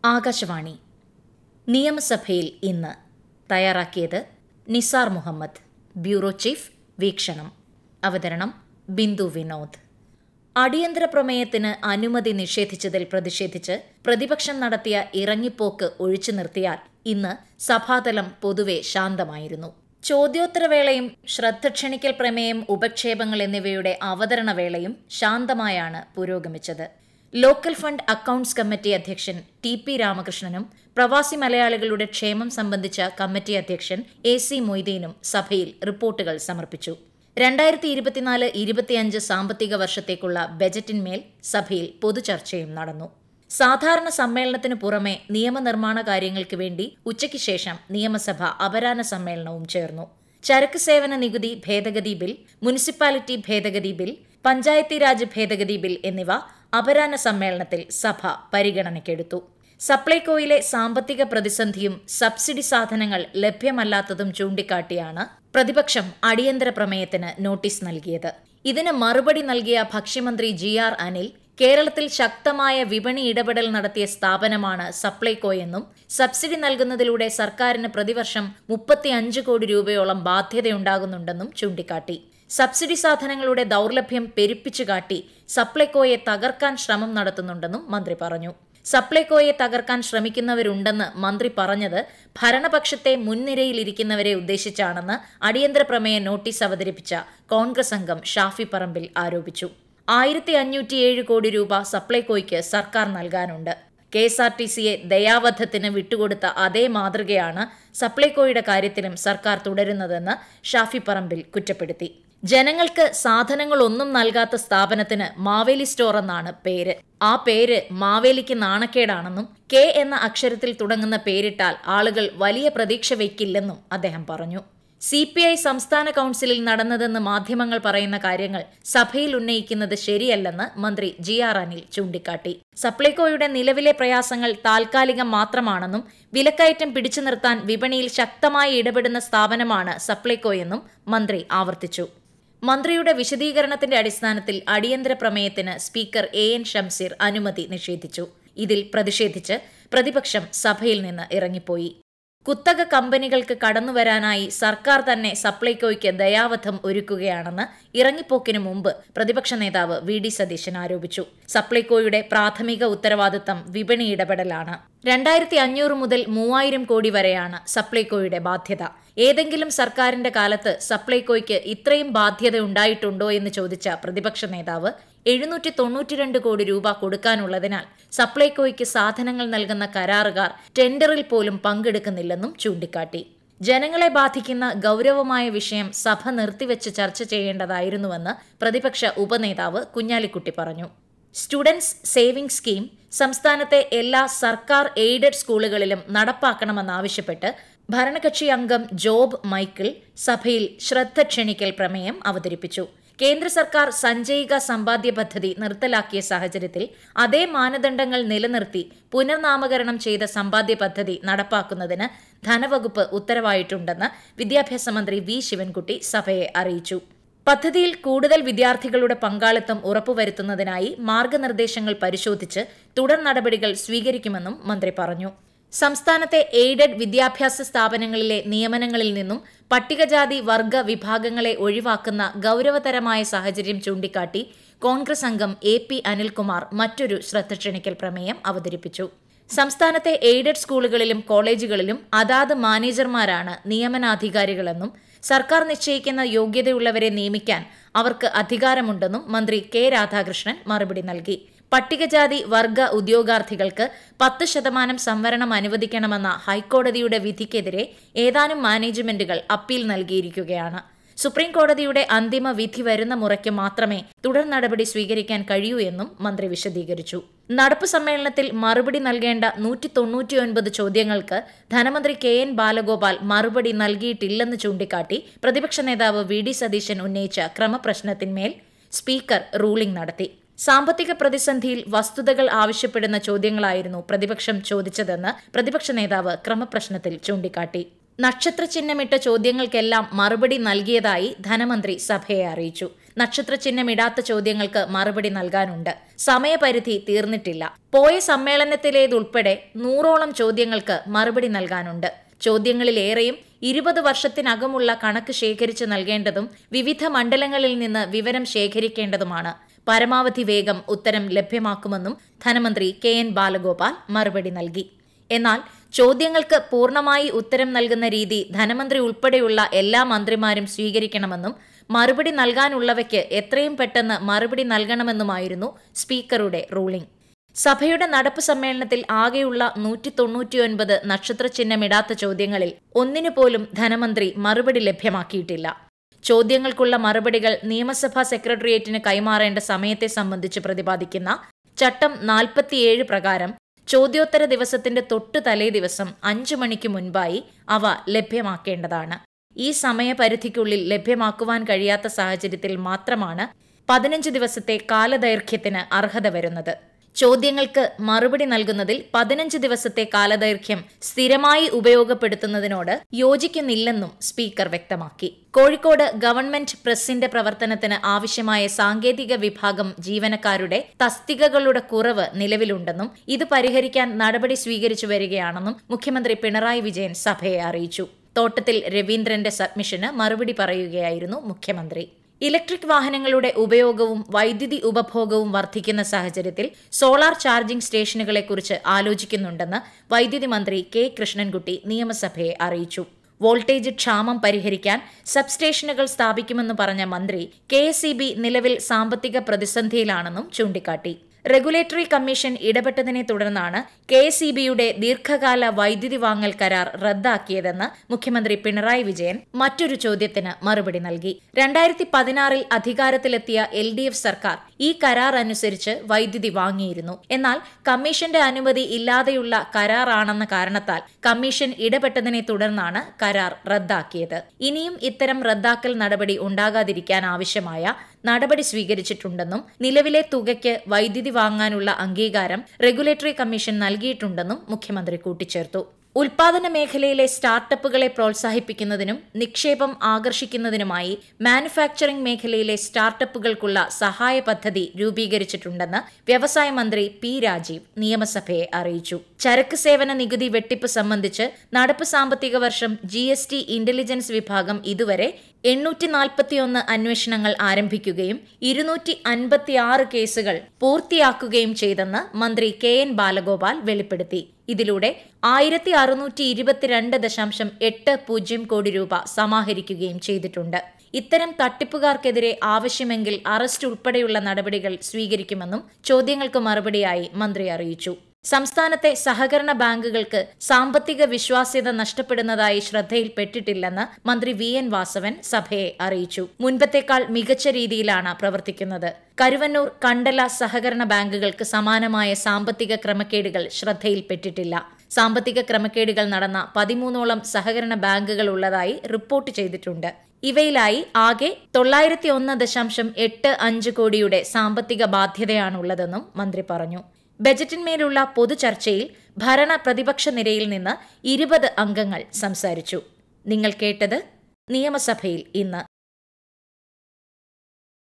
ആകാശവാണി നിയമസഭയിൽ ഇന്ന് തയ്യാറാക്കിയത് നിസാർ മുഹമ്മദ്. ബ്യൂറോ ചീഫ് വീക്ഷണം. അവതരണം ബിന്ദു വിനോദ്. അടിയന്തര പ്രമേയത്തിന് അനുമതി നിഷേധിച്ചതിൽ പ്രതിഷേധിച്ച് പ്രതിപക്ഷം നടത്തിയ ഇറങ്ങിപ്പോക്ക് ഒഴിച്ചു നിർത്തിയാൽ ഇന്ന് സഭാതലം പൊതുവെ ശാന്തമായിരുന്നു. ചോദ്യോത്തരവേളയും ശ്രദ്ധ ക്ഷണിക്കൽ പ്രമേയം, ഉപക്ഷേപങ്ങൾ എന്നിവയുടെ അവതരണവേളയും ശാന്തമായാണ് പുരോഗമിച്ചത്. ലോക്കൽ ഫണ്ട് അക്കൌണ്ട്സ് കമ്മിറ്റി അധ്യക്ഷൻ ടി.പി. രാമകൃഷ്ണനും പ്രവാസി മലയാളികളുടെ ക്ഷേമം സംബന്ധിച്ച കമ്മിറ്റി അധ്യക്ഷൻ AC മൊയ്തീനും സഭയിൽ റിപ്പോർട്ടുകൾ സമർപ്പിച്ചു. 2024-25 സാമ്പത്തിക വർഷത്തേക്കുള്ള ബജറ്റിന്മേൽ സഭയിൽ പൊതുചർച്ചയും നടന്നു. സാധാരണ സമ്മേളനത്തിനു പുറമെ നിയമനിർമ്മാണ കാര്യങ്ങൾക്ക് വേണ്ടി ഉച്ചയ്ക്ക് ശേഷം നിയമസഭ അപരാഹ്ന സമ്മേളനവും ചേർന്നു. ചരക്ക് സേവന നികുതി ഭേദഗതി ബിൽ, മുനിസിപ്പാലിറ്റി ഭേദഗതി ബിൽ, പഞ്ചായത്തി രാജ് ഭേദഗതി ബിൽ എന്നിവ അപരാഹ്ന സമ്മേളനത്തിൽ സഭ പരിഗണനയ്ക്കെടുത്തു. സപ്ലൈകോയിലെ സാമ്പത്തിക പ്രതിസന്ധിയും സബ്സിഡി സാധനങ്ങൾ ലഭ്യമല്ലാത്തതും ചൂണ്ടിക്കാട്ടിയാണ് പ്രതിപക്ഷം അടിയന്തര പ്രമേയത്തിന് നോട്ടീസ് നൽകിയത്. ഇതിന് മറുപടി നൽകിയ ഭക്ഷ്യമന്ത്രി GR അനിൽ, കേരളത്തിൽ ശക്തമായ വിപണി ഇടപെടൽ നടത്തിയ സ്ഥാപനമാണ് സപ്ലൈകോയെന്നും സബ്സിഡി നൽകുന്നതിലൂടെ സർക്കാരിന് പ്രതിവർഷം 35 കോടി രൂപയോളം ബാധ്യതയുണ്ടാകുന്നുണ്ടെന്നും ചൂണ്ടിക്കാട്ടി. സബ്സിഡി സാധനങ്ങളുടെ ദൗർലഭ്യം പെരുപ്പിച്ചുകാട്ടി സപ്ലൈകോയെ തകർക്കാൻ ശ്രമം നടത്തുന്നുണ്ടെന്നും മന്ത്രി പറഞ്ഞു. സപ്ലൈകോയെ തകർക്കാൻ ശ്രമിക്കുന്നവരുണ്ടെന്ന് മന്ത്രി പറഞ്ഞത് ഭരണപക്ഷത്തെ മുൻനിരയിലിരിക്കുന്നവരെ ഉദ്ദേശിച്ചാണെന്ന് അടിയന്തര പ്രമേയ നോട്ടീസ് അവതരിപ്പിച്ച കോൺഗ്രസ് അംഗം ഷാഫി പറമ്പിൽ ആരോപിച്ചു. 1507 കോടി രൂപ സപ്ലൈകോയ്ക്ക് സർക്കാർ നൽകാനുണ്ട്. KSRTCയെ ദയാവധത്തിന് വിട്ടുകൊടുത്ത അതേ മാതൃകയാണ് സപ്ലൈകോയുടെ കാര്യത്തിലും സർക്കാർ തുടരുന്നതെന്ന് ഷാഫി പറമ്പിൽ കുറ്റപ്പെടുത്തി. ജനങ്ങൾക്ക് സാധനങ്ങളൊന്നും നൽകാത്ത സ്ഥാപനത്തിന് മാവേലി സ്റ്റോർ എന്നാണ് പേര്. ആ പേര് മാവേലിക്ക് നാണക്കേടാണെന്നും K എന്ന അക്ഷരത്തിൽ തുടങ്ങുന്ന പേരിട്ടാൽ ആളുകൾ വലിയ പ്രതീക്ഷ വയ്ക്കില്ലെന്നും അദ്ദേഹം പറഞ്ഞു. CPI സംസ്ഥാന കൌൺസിലിൽ നടന്നതെന്ന് മാധ്യമങ്ങൾ പറയുന്ന കാര്യങ്ങൾ സഭയിൽ ഉന്നയിക്കുന്നത് ശരിയല്ലെന്ന് മന്ത്രി GR അനിൽ ചൂണ്ടിക്കാട്ടി. സപ്ലൈകോയുടെ നിലവിലെ പ്രയാസങ്ങൾ താൽക്കാലികം മാത്രമാണെന്നും വിലക്കയറ്റം പിടിച്ചു നിർത്താൻ വിപണിയിൽ ശക്തമായി ഇടപെടുന്ന സ്ഥാപനമാണ് സപ്ലൈകോയെന്നും മന്ത്രി ആവർത്തിച്ചു. മന്ത്രിയുടെ വിശദീകരണത്തിന്റെ അടിസ്ഥാനത്തിൽ അടിയന്തര പ്രമേയത്തിന് സ്പീക്കർ AN ഷംസീർ അനുമതി നിഷേധിച്ചു. ഇതിൽ പ്രതിഷേധിച്ച് പ്രതിപക്ഷം സഭയിൽ നിന്ന് ഇറങ്ങിപ്പോയി. കുത്തക കമ്പനികൾക്ക് കടന്നുവരാനായി സർക്കാർ തന്നെ സപ്ലൈകോയ്ക്ക് ദയാവധം ഒരുക്കുകയാണെന്ന് ഇറങ്ങിപ്പോക്കിനു മുമ്പ് പ്രതിപക്ഷ നേതാവ് VD സതീശൻ ആരോപിച്ചു. സപ്ലൈകോയുടെ പ്രാഥമിക ഉത്തരവാദിത്തം വിപണി ഇടപെടലാണ്. 2500 മുതൽ 3000 കോടി വരെയാണ് സപ്ലൈകോയുടെ ബാധ്യത. ഏതെങ്കിലും സർക്കാരിന്റെ കാലത്ത് സപ്ലൈകോയ്ക്ക് ഇത്രയും ബാധ്യത ഉണ്ടായിട്ടുണ്ടോ എന്ന് ചോദിച്ച പ്രതിപക്ഷ നേതാവ് 792 കോടി രൂപ കൊടുക്കാനുള്ളതിനാൽ സപ്ലൈകോയ്ക്ക് സാധനങ്ങൾ നൽകുന്ന കരാറുകാർ ടെൻഡറിൽ പോലും പങ്കെടുക്കുന്നില്ലെന്നും ചൂണ്ടിക്കാട്ടി. ജനങ്ങളെ ബാധിക്കുന്ന ഗൗരവമായ വിഷയം സഭ നിർത്തിവെച്ച് ചർച്ച ചെയ്യേണ്ടതായിരുന്നുവെന്ന് പ്രതിപക്ഷ ഉപനേതാവ് കുഞ്ഞാലിക്കുട്ടി പറഞ്ഞു. സ്റ്റുഡൻസ് സേവിംഗ് സ്കീം സംസ്ഥാനത്തെ എല്ലാ സർക്കാർ എയ്ഡഡ് സ്കൂളുകളിലും നടപ്പാക്കണമെന്നാവശ്യപ്പെട്ട് ഭരണകക്ഷി അംഗം ജോബ് മൈക്കിൾ സഭയിൽ ശ്രദ്ധ ക്ഷണിക്കൽ പ്രമേയം അവതരിപ്പിച്ചു. കേന്ദ്ര സർക്കാർ സഞ്ചയിക സമ്പാദ്യ പദ്ധതി നിർത്തലാക്കിയ സാഹചര്യത്തിൽ അതേ മാനദണ്ഡങ്ങൾ നിലനിർത്തി പുനർനാമകരണം ചെയ്ത സമ്പാദ്യ പദ്ധതി നടപ്പാക്കുന്നതിന് ധനവകുപ്പ് ഉത്തരവായിട്ടുണ്ടെന്ന് വിദ്യാഭ്യാസ മന്ത്രി V ശിവൻകുട്ടി സഭയെ അറിയിച്ചു. പദ്ധതിയിൽ കൂടുതൽ വിദ്യാർത്ഥികളുടെ പങ്കാളിത്തം ഉറപ്പുവരുത്തുന്നതിനായി മാർഗനിർദ്ദേശങ്ങൾ പരിശോധിച്ച് തുടർ നടപടികൾ സ്വീകരിക്കുമെന്നും മന്ത്രി പറഞ്ഞു. സംസ്ഥാനത്തെ എയ്ഡഡ് വിദ്യാഭ്യാസ സ്ഥാപനങ്ങളിലെ നിയമനങ്ങളിൽ നിന്നും പട്ടികജാതി വർഗ വിഭാഗങ്ങളെ ഒഴിവാക്കുന്ന ഗൗരവതരമായ സാഹചര്യം ചൂണ്ടിക്കാട്ടി കോൺഗ്രസ് അംഗം AP അനിൽകുമാർ മറ്റൊരു ശ്രദ്ധ ക്ഷണിക്കൽ പ്രമേയം അവതരിപ്പിച്ചു. സംസ്ഥാനത്തെ എയ്ഡഡ് സ്കൂളുകളിലും കോളേജുകളിലും അതാത് മാനേജർമാരാണ് നിയമനാധികാരികളെന്നും സർക്കാർ നിശ്ചയിക്കുന്ന യോഗ്യതയുള്ളവരെ നിയമിക്കാൻ അവർക്ക് അധികാരമുണ്ടെന്നും മന്ത്രി K രാധാകൃഷ്ണൻ മറുപടി നൽകി. പട്ടികജാതി വർഗ ഉദ്യോഗാർത്ഥികൾക്ക് 10% സംവരണം അനുവദിക്കണമെന്ന ഹൈക്കോടതിയുടെ വിധിക്കെതിരെ ഏതാനും മാനേജ്മെന്റുകൾ അപ്പീൽ നൽകിയിരിക്കുകയാണ്. സുപ്രീം കോടതിയുടെ അന്തിമ വിധി വരുന്ന മുറയ്ക്ക് മാത്രമേ തുടർ നടപടി സ്വീകരിക്കാൻ കഴിയൂ എന്നും മന്ത്രി വിശദീകരിച്ചു. നടപ്പ് സമ്മേളനത്തിൽ മറുപടി നൽകേണ്ട 199 ചോദ്യങ്ങൾക്ക് ധനമന്ത്രി KN ബാലഗോപാൽ മറുപടി നൽകിയിട്ടില്ലെന്ന് ചൂണ്ടിക്കാട്ടി പ്രതിപക്ഷ നേതാവ് VD സതീശൻ ഉന്നയിച്ച ക്രമപ്രശ്നത്തിന്മേൽ സ്പീക്കർ റൂളിംഗ് നടത്തി. സാമ്പത്തിക പ്രതിസന്ധിയിൽ വസ്തുതകൾ ആവശ്യപ്പെടുന്ന ചോദ്യങ്ങളായിരുന്നു പ്രതിപക്ഷം ചോദിച്ചതെന്ന് പ്രതിപക്ഷ നേതാവ് ക്രമപ്രശ്നത്തിൽ ചൂണ്ടിക്കാട്ടി. നക്ഷത്രചിഹ്നമിട്ട ചോദ്യങ്ങൾക്കെല്ലാം മറുപടി നൽകിയതായി ധനമന്ത്രി സഭയെ അറിയിച്ചു. നക്ഷത്രചിഹ്നമിടാത്ത ചോദ്യങ്ങൾക്ക് മറുപടി നൽകാനുണ്ട്. സമയപരിധി തീർന്നിട്ടില്ല. പോയ സമ്മേളനത്തിലേതുൾപ്പെടെ 100ഓളം ചോദ്യങ്ങൾക്ക് മറുപടി നൽകാനുണ്ട്. ചോദ്യങ്ങളിലേറെയും 20 വർഷത്തിനകമുള്ള കണക്ക് ശേഖരിച്ചു നൽകേണ്ടതും വിവിധ മണ്ഡലങ്ങളിൽ നിന്ന് വിവരം ശേഖരിക്കേണ്ടതുമാണ്. പരമാവധി വേഗം ഉത്തരം ലഭ്യമാക്കുമെന്നും ധനമന്ത്രി KN ബാലഗോപാൽ മറുപടി നൽകി. എന്നാൽ ചോദ്യങ്ങൾക്ക് പൂർണ്ണമായി ഉത്തരം നൽകുന്ന രീതി ധനമന്ത്രി ഉൾപ്പെടെയുള്ള എല്ലാ മന്ത്രിമാരും സ്വീകരിക്കണമെന്നും മറുപടി നൽകാനുള്ളവയ്ക്ക് എത്രയും പെട്ടെന്ന് മറുപടി നൽകണമെന്നുമായിരുന്നു സ്പീക്കറുടെ റൂളിംഗ്. സഭയുടെ നടപ്പ് സമ്മേളനത്തിൽ ആകെയുള്ള 199 നക്ഷത്രചിഹ്നമിടാത്ത ചോദ്യങ്ങളിൽ ഒന്നിനുപോലും ധനമന്ത്രി മറുപടി ലഭ്യമാക്കിയിട്ടില്ല. ചോദ്യങ്ങൾക്കുള്ള മറുപടികൾ നിയമസഭാ സെക്രട്ടേറിയറ്റിന് കൈമാറേണ്ട സമയത്തെ സംബന്ധിച്ച് പ്രതിപാദിക്കുന്ന ചട്ടം 47 പ്രകാരം ചോദ്യോത്തര ദിവസത്തിന്റെ തൊട്ടു തലേ ദിവസം 5 മണിക്ക് മുൻപായി അവ ലഭ്യമാക്കേണ്ടതാണ്. ഈ സമയപരിധിക്കുള്ളിൽ ലഭ്യമാക്കുവാൻ കഴിയാത്ത സാഹചര്യത്തിൽ മാത്രമാണ് 15 ദിവസത്തെ കാലദൈർഘ്യത്തിന് അർഹത വരുന്നത്. ചോദ്യങ്ങൾക്ക് മറുപടി നൽകുന്നതിൽ 15 ദിവസത്തെ കാലദൈർഘ്യം സ്ഥിരമായി ഉപയോഗപ്പെടുത്തുന്നതിനോട് യോജിക്കുന്നില്ലെന്നും സ്പീക്കർ വ്യക്തമാക്കി. കോഴിക്കോട് ഗവൺമെന്റ് പ്രസിന്റെ പ്രവർത്തനത്തിന് ആവശ്യമായ സാങ്കേതിക വിഭാഗം ജീവനക്കാരുടെ തസ്തികകളുടെ കുറവ് നിലവിലുണ്ടെന്നും ഇത് പരിഹരിക്കാൻ നടപടി സ്വീകരിച്ചു വരികയാണെന്നും മുഖ്യമന്ത്രി പിണറായി വിജയൻ സഭയെ അറിയിച്ചു. തോട്ടത്തിൽ രവീന്ദ്രന്റെ സബ്മിഷന് മറുപടി പറയുകയായിരുന്നു മുഖ്യമന്ത്രി. ഇലക്ട്രിക് വാഹനങ്ങളുടെ ഉപയോഗവും വൈദ്യുതി ഉപഭോഗവും വർദ്ധിക്കുന്ന സാഹചര്യത്തിൽ സോളാർ ചാർജിംഗ് സ്റ്റേഷനുകളെക്കുറിച്ച് ആലോചിക്കുന്നുണ്ടെന്ന് വൈദ്യുതി മന്ത്രി കെ കൃഷ്ണൻകുട്ടി നിയമസഭയെ അറിയിച്ചു. വോൾട്ടേജ് ക്ഷാമം പരിഹരിക്കാൻ സബ്സ്റ്റേഷനുകൾ സ്ഥാപിക്കുമെന്ന് പറഞ്ഞ മന്ത്രി KSEB നിലവിൽ സാമ്പത്തിക പ്രതിസന്ധിയിലാണെന്നും ചൂണ്ടിക്കാട്ടി. റെഗുലേറ്ററി കമ്മീഷൻ ഇടപെട്ടതിനെ തുടർന്നാണ് KSEBയുടെ ദീർഘകാല വൈദ്യുതി വാങ്ങൽ കരാർ റദ്ദാക്കിയതെന്ന് മുഖ്യമന്ത്രി പിണറായി വിജയൻ മറ്റൊരു ചോദ്യത്തിന് മറുപടി നൽകി. 2016 അധികാരത്തിലെത്തിയ LDF സർക്കാർ ഈ കരാർ അനുസരിച്ച് വൈദ്യുതി വാങ്ങിയിരുന്നു. എന്നാൽ കമ്മീഷന്റെ അനുമതി ഇല്ലാതെയുള്ള കരാറാണെന്ന കാരണത്താൽ കമ്മീഷൻ ഇടപെട്ടതിനെ തുടർന്നാണ് കരാർ റദ്ദാക്കിയത്. ഇനിയും ഇത്തരം റദ്ദാക്കൽ നടപടി ഉണ്ടാകാതിരിക്കാൻ ആവശ്യമായ നടപടി സ്വീകരിച്ചിട്ടുണ്ടെന്നും നിലവിലെ തുകയ്ക്ക് വൈദ്യുതി വാങ്ങാനുള്ള അംഗീകാരം റെഗുലേറ്ററി കമ്മീഷൻ നൽകിയിട്ടുണ്ടെന്നും മുഖ്യമന്ത്രി കൂട്ടിച്ചേർത്തു. ഉൽപാദന മേഖലയിലെ സ്റ്റാർട്ടപ്പുകളെ പ്രോത്സാഹിപ്പിക്കുന്നതിനും നിക്ഷേപം ആകർഷിക്കുന്നതിനുമായി മാനുഫാക്ചറിംഗ് മേഖലയിലെ സ്റ്റാർട്ടപ്പുകൾക്കുള്ള സഹായ പദ്ധതി രൂപീകരിച്ചിട്ടുണ്ടെന്ന് വ്യവസായ മന്ത്രി P. രാജീവ് നിയമസഭയെ അറിയിച്ചു. ചരക്ക് സേവന നികുതി വെട്ടിപ്പ് സംബന്ധിച്ച് നടപ്പ് സാമ്പത്തിക വർഷം GST ഇന്റലിജൻസ് വിഭാഗം ഇതുവരെ 841 അന്വേഷണങ്ങൾ ആരംഭിക്കുകയും 256 കേസുകൾ പൂർത്തിയാക്കുകയും ചെയ്തെന്ന് മന്ത്രി KN ബാലഗോപാൽ വെളിപ്പെടുത്തി. ഇതിലൂടെ 1622.80 കോടി രൂപ സമാഹരിക്കുകയും ചെയ്തിട്ടുണ്ട്. ഇത്തരം തട്ടിപ്പുകാർക്കെതിരെ ആവശ്യമെങ്കിൽ അറസ്റ്റ് ഉൾപ്പെടെയുള്ള നടപടികൾ സ്വീകരിക്കുമെന്നും ചോദ്യങ്ങൾക്ക് മറുപടിയായി മന്ത്രി അറിയിച്ചു. സംസ്ഥാനത്തെ സഹകരണ ബാങ്കുകൾക്ക് സാമ്പത്തിക വിശ്വാസ്യത നഷ്ടപ്പെടുന്നതായി ശ്രദ്ധയിൽപ്പെട്ടിട്ടില്ലെന്ന് മന്ത്രി VN വാസവൻ സഭയെ അറിയിച്ചു. മുൻപത്തേക്കാൾ മികച്ച രീതിയിലാണ് പ്രവർത്തിക്കുന്നത്. കരുവന്നൂർ, കണ്ടല സഹകരണ ബാങ്കുകൾക്ക് സമാനമായ സാമ്പത്തിക ക്രമക്കേടുകൾ ശ്രദ്ധയിൽപ്പെട്ടിട്ടില്ല. സാമ്പത്തിക ക്രമക്കേടുകൾ നടന്ന 13ഓളം സഹകരണ ബാങ്കുകൾ ഉള്ളതായി റിപ്പോർട്ട് ചെയ്തിട്ടുണ്ട്. ഇവയിലായി ആകെ 901.85 കോടിയുടെ സാമ്പത്തിക ബാധ്യതയാണുള്ളതെന്നും മന്ത്രി പറഞ്ഞു. ബജറ്റിന്മേലുള്ള പൊതുചർച്ചയിൽ ഭരണ പ്രതിപക്ഷ നിരയിൽ നിന്ന് 20 അംഗങ്ങൾ സംസാരിച്ചു. നിങ്ങൾ കേട്ടത് നിയമസഭയിൽ ഇന്ന്.